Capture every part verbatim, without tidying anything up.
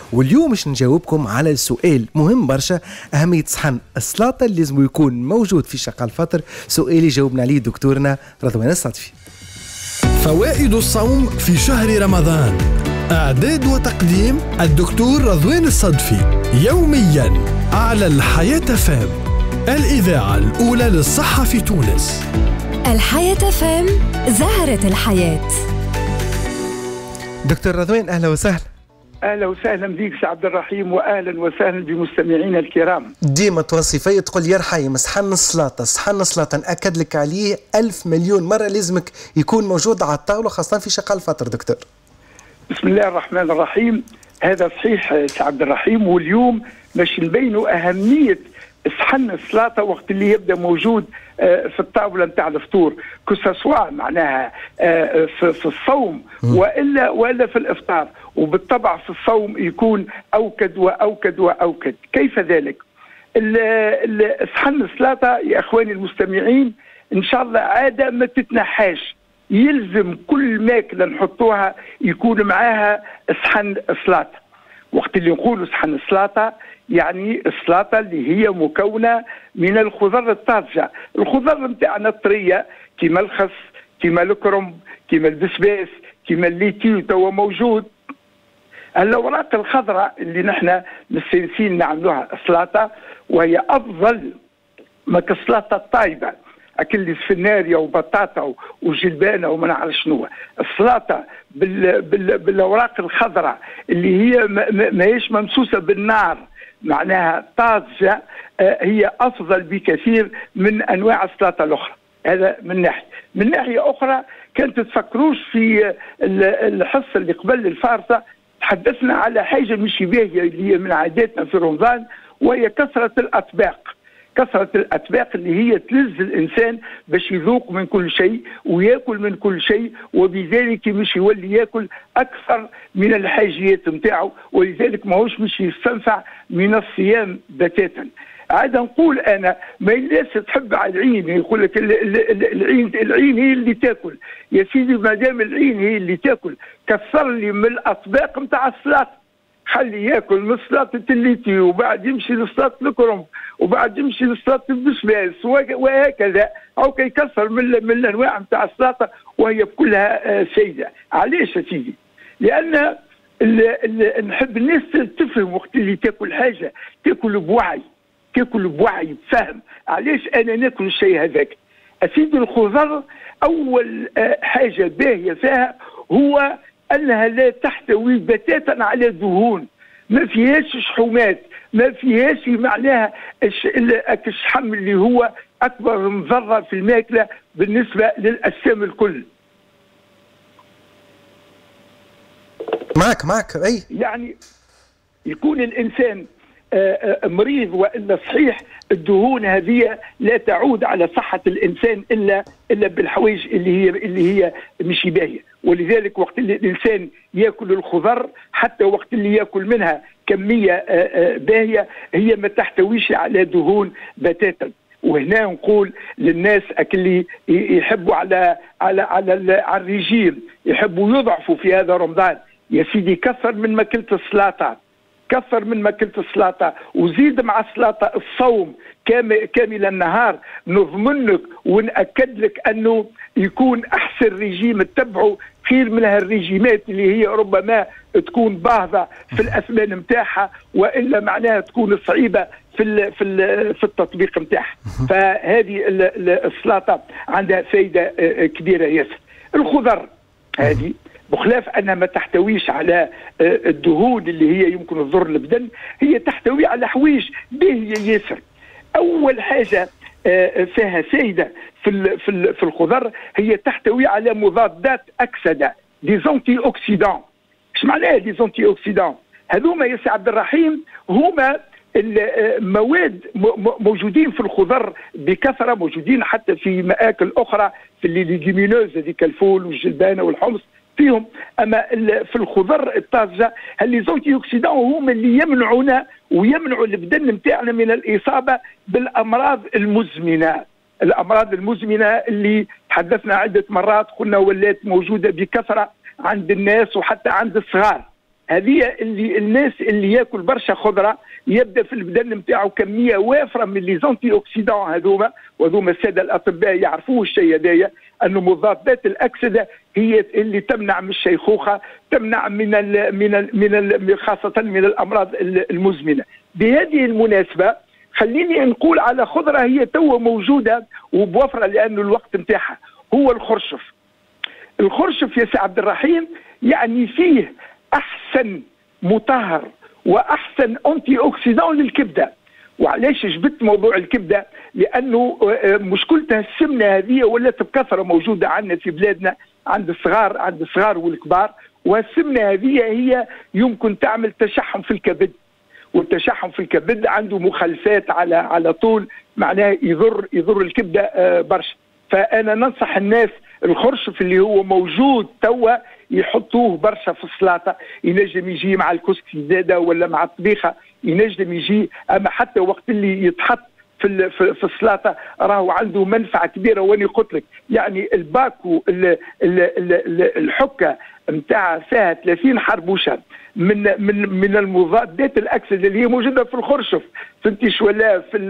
واليوم باش نجاوبكم على سؤال مهم برشا، أهمية صحن السلطة اللي لازم يكون موجود في شقة الفطر. سؤال يجاوبنا عليه دكتورنا رضوان الصدفي. فوائد الصوم في شهر رمضان، إعداد وتقديم الدكتور رضوان الصدفي، يوميا على الحياة فام، الإذاعة الأولى للصحة في تونس. الحياة فام، زهرة الحياة. دكتور رضوان أهلا وسهلا. اهلا وسهلا بك سي عبد الرحيم، واهلا وسهلا بمستمعينا الكرام. ديما توصفي تقول يا رحيم صحن السلطه صحن السلطه، ناكد لك عليه ألف مليون مره، لازمك يكون موجود على الطاوله خاصه في شقه الفطر. دكتور بسم الله الرحمن الرحيم، هذا صحيح سي عبد الرحيم، واليوم باش نبينوا اهميه صحن السلطه وقت اللي يبدا موجود في الطاوله نتاع الفطور، كسوا معناها في الصوم والا ولا في الافطار، وبالطبع في الصوم يكون اوكد واوكد واوكد. كيف ذلك؟ صحن السلطه يا اخواني المستمعين ان شاء الله عاده ما تتنحاش، يلزم كل ماكله نحطوها يكون معاها صحن السلطه. وقت اللي نقولوا صحن السلطه يعني السلطه اللي هي مكونه من الخضر الطازجه، الخضر نتاعنا الطريه كيما الخس كيما الكرنب كيما البسباس كيما الليتي توا موجود. الاوراق الخضراء اللي نحن مستانسين نعملوها سلطه، وهي افضل ما كالسلطه الطايبه اكل سفناريا وبطاطا وجلبانه وما نعرف شنو. السلطه بال بال بالاوراق الخضراء اللي هي ماهيش ممسوسه بالنار، معناها طازجه، هي افضل بكثير من انواع السلطه الاخرى. هذا من ناحيه. من ناحيه اخرى كانت تفكروش في الحصه اللي قبل الفارسه تحدثنا على حاجه مش باهيه اللي هي من عاداتنا في رمضان، وهي كثره الاطباق. كثرة الأطباق اللي هي تلز الإنسان باش يذوق من كل شيء ويأكل من كل شيء، وبذلك مش يولي يأكل أكثر من الحاجيات متاعه، ولذلك ما هوش مش يستنفع من الصيام بتاتا. عاد نقول أنا ما الناس تحب على العين، يقول لك العين العين هي اللي تاكل. يا سيدي ما دام العين هي اللي تاكل كثر لي من الأطباق متاع السلطة، خلي ياكل من سلطة الليتي وبعد يمشي لسلطة الكرنب وبعد يمشي لسلطة البسباس وهكذا، او كيكسر من من الانواع نتاع السلطة وهي كلها سيدة. علاش يا سيدي؟ لان ال ال نحب الناس تفهم وقت اللي تاكل حاجة تاكل بوعي، تاكل بوعي بفهم. علاش انا ناكل الشيء هذاك؟ اسيدي الخضر اول حاجة باهية فيها هو انها لا تحتوي بتاتا على دهون، ما فيهاش شحومات، ما فيهاش معناها الشحم اللي هو اكبر مضره في الماكله بالنسبه للاجسام الكل. معك معك اي يعني يكون الانسان مريض والا صحيح، الدهون هذه لا تعود على صحه الانسان الا الا بالحوايج اللي هي اللي هي مش باهيه. ولذلك وقت اللي الانسان ياكل الخضر حتى وقت اللي ياكل منها كميه باهيه هي ما تحتويش على دهون بتاتا. وهنا نقول للناس اللي يحبوا على على على, على الرجيم، يحبوا يضعفوا في هذا رمضان، يا سيدي كثر من ماكله السلطه، كثر من ماكله السلطه وزيد مع السلطه الصوم كامل النهار. نضمن لك ونأكد لك انه يكون احسن ريجيم تتبعه خير من هالريجيمات اللي هي ربما تكون باهظه في الاثمان نتاعها والا معناها تكون صعيبه في ال في ال في التطبيق نتاعها. فهذه السلطه عندها فائده كبيره ياسر. الخضر هذه بخلاف انها ما تحتويش على الدهون اللي هي يمكن تضر البدن، هي تحتوي على حوايج باهيه ياسر. اول حاجه فيها فائده في في الخضر هي تحتوي على مضادات اكسده، دي زونتي اوكسيدان. ايش معناها دي زونتي اوكسيدان؟ هذوما يا سي عبد الرحيم هما المواد موجودين في الخضر بكثره، موجودين حتى في مآكل اخرى في الليجيمينوز هذيك الفول والجلبانه والحمص فيهم. اما في الخضر الطازجه اللي زونتي اوكسيدان هما اللي يمنعونا ويمنعوا البدن نتاعنا من الاصابه بالامراض المزمنه. الامراض المزمنه اللي تحدثنا عده مرات قلنا ولات موجوده بكثره عند الناس وحتى عند الصغار. هذه اللي الناس اللي ياكل برشا خضره يبدا في البدن نتاعو كميه وافره من لي زونتي اوكسيدون هذوما، وهذوما الساده الاطباء يعرفوا الشيء هذايا، انه مضادات الاكسده هي اللي تمنع من الشيخوخه، تمنع من ال من ال من ال خاصه من الامراض المزمنه. بهذه المناسبه خليني نقول على خضره هي توا موجوده وبوفره لانه الوقت نتاعها، هو الخرشف. الخرشف يا سي عبد الرحيم يعني فيه احسن مطهر واحسن انتي اوكسيدون للكبده. وعلاش جبت موضوع الكبده؟ لانه مشكلتها السمنه هذه ولات بكثره موجوده عندنا في بلادنا، عند الصغار عند الصغار والكبار، والسمنه هذه هي يمكن تعمل تشحم في الكبد، والتشحم في الكبد عنده مخالفات على على طول، معناه يضر يضر الكبده برشا. فانا ننصح الناس الخرشف اللي هو موجود توا يحطوه برشا في السلطه، ينجم يجي مع الكسكسي زاده ولا مع الطبيخه، ينجم يجي، اما حتى وقت اللي يتحط في في السلطه راهو عنده منفعه كبيره. واني قلت لك يعني الباكو الحكه نتاع فيها ثلاثين حربوشه من من من المضادات الاكسده اللي هي موجوده في الخرشف، فهمتي شو ولا في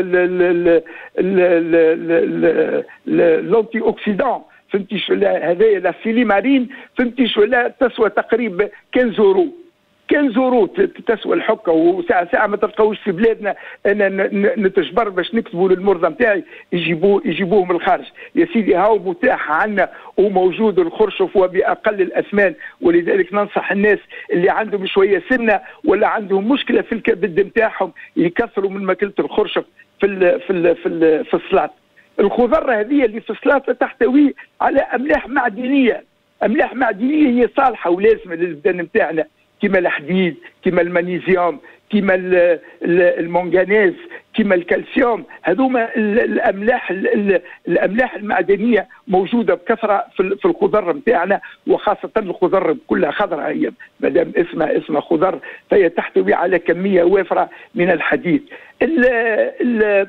الانتي اوكسيدون، فهمتي شو لا هذايا لا سيليمارين، فهمتي شو لا تسوى تقريبا خمسة يورو خمسة يورو تسوى الحكه. وساعه ساعه ما تلقاوش في بلادنا، انا نتجبر باش نكتبوا للمرضى نتاعي يجيبوه يجيبوه من الخارج. يا سيدي هاو متاح عندنا وموجود الخرشف وباقل الاثمان، ولذلك ننصح الناس اللي عندهم شويه سمنه ولا عندهم مشكله في الكبد نتاعهم يكثروا من ماكله الخرشف في ال في ال في ال في السلطه. الخضره هذه اللي في السلطه تحتوي على املاح معدنيه، املاح معدنيه هي صالحه ولازمه للبدن نتاعنا، كما الحديد، كما المغنيسيوم، كما المنغنيز، كما الكالسيوم. هذوما الاملاح الاملاح المعدنيه موجوده بكثره في الخضر نتاعنا، وخاصه الخضر كلها خضراء، هي ما دام اسمها اسمها خضر فهي تحتوي على كميه وافره من الحديد. ال ال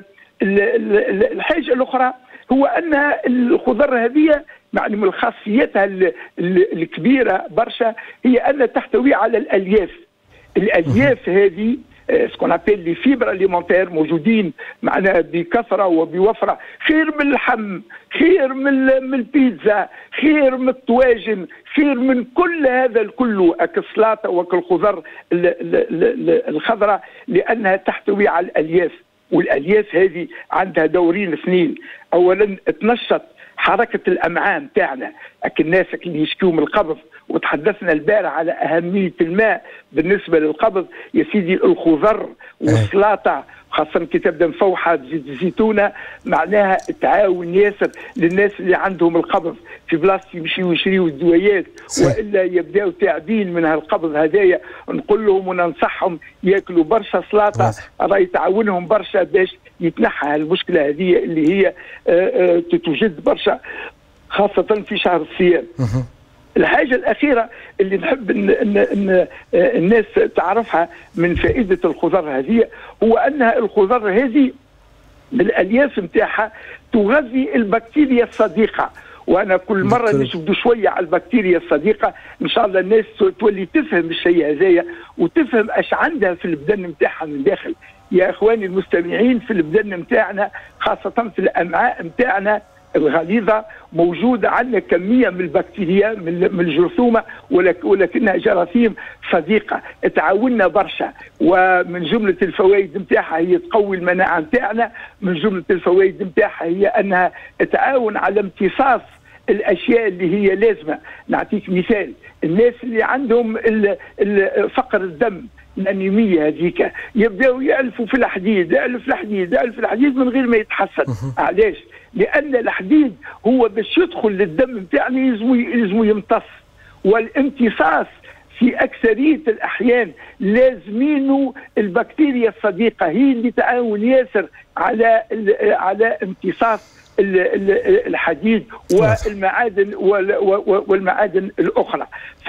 الحاجه الاخرى هو ان الخضر هذه يعني من خاصيتها الكبيره برشا هي ان تحتوي على الالياف. الالياف هذه سكون ابيل لي فيبر اليمونتير موجودين معنا بكثره وبوفره، خير من اللحم، خير من من البيتزا، خير من الطواجن، خير من كل هذا الكل السلطه وكالخضر الخضراء، لانها تحتوي على الالياف. والالياف هذه عندها دورين اثنين، اولا تنشط حركه الامعاء نتاعنا، لكن الناس اللي يشكوا من القبض، وتحدثنا البارح على اهميه الماء بالنسبه للقبض. يا سيدي الخضر والسلطه خاصه كي تبدا مفوحه بزيت الزيتونه معناها تعاون ياسر للناس اللي عندهم القبض، في بلاصه يمشيوا يشريوا الدويات والا يبداوا تعدين من هالقبض هدايا. نقول لهم وننصحهم ياكلوا برشا سلطه، راهي تعاونهم برشا باش يتنحى هالمشكله هذه اللي هي تتوجد برشا خاصه في شهر الصيام. الحاجة الأخيرة اللي نحب إن, إن, إن الناس تعرفها من فائدة الخضر هذه هو أنها الخضر هذه بالألياف نتاعها تغذي البكتيريا الصديقة. وأنا كل مرة نشبد شوية على البكتيريا الصديقة، إن شاء الله الناس تولي تفهم الشيء هذايا وتفهم أش عندها في البدن نتاعها من داخل. يا إخواني المستمعين، في البدن نتاعنا خاصة في الأمعاء نتاعنا الغليظة موجودة عندنا كمية من البكتيريا من الجرثومة، ولكنها جراثيم صديقة تعاوننا برشا. ومن جملة الفوائد نتاعها هي تقوي المناعة نتاعنا، من جملة الفوائد نتاعها هي أنها تعاون على امتصاص الأشياء اللي هي لازمة. نعطيك مثال، الناس اللي عندهم فقر الدم الأنيمية هذيك يبدأوا يألفوا في الحديد، يألف الحديد يألف الحديد من غير ما يتحسن. علاش؟ لأن الحديد هو باش يدخل للدم نتاعنا يلزمو يمتص، والامتصاص في أكثرية الأحيان لازمينه البكتيريا الصديقة، هي اللي تعاون ياسر على على امتصاص الحديد والمعادن والمعادن الأخرى.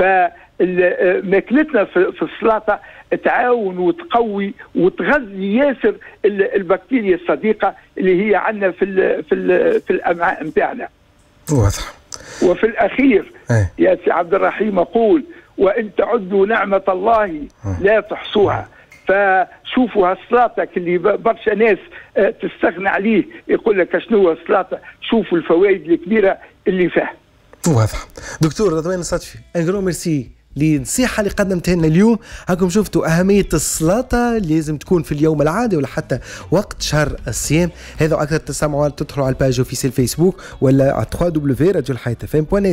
فماكلتنا في السلطة تعاون وتقوي وتغذي ياسر البكتيريا الصديقة اللي هي عندنا في ال في ال في الأمعاء نتاعنا. واضح. وفي الأخير أي. يا سي عبد الرحيم أقول وإن تعدوا نعمة الله لا تحصوها. فشوفوا هالسلاطة اللي برشا ناس تستغنى عليه، يقول لك شنو السلاطة، شوفوا الفوائد الكبيرة اللي فيها. واضح. دكتور رضوان الصدفي، انجرو ميرسي للنصيحة اللي قدمتها لنا اليوم. هاكم شفتوا أهمية السلاطة لازم تكون في اليوم العادي ولا حتى وقت شهر الصيام. هذا أكثر تسمعوا تدخلوا على الباج في الفيسبوك ولا على دبليو دبليو دبليو دوت راديو الحياة اف ام.